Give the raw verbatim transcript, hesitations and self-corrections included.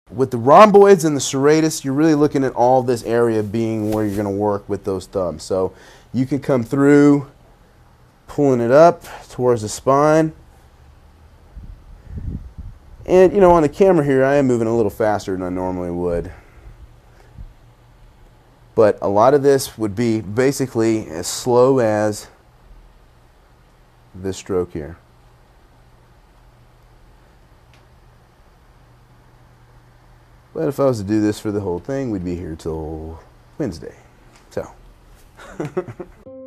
With the rhomboids and the serratus, you're really looking at all this area being where you're going to work with those thumbs. So you can come through, pulling it up towards the spine. And, you know, on the camera here, I am moving a little faster than I normally would. But a lot of this would be basically as slow as this stroke here. But if I was to do this for the whole thing, we'd be here till Wednesday. So.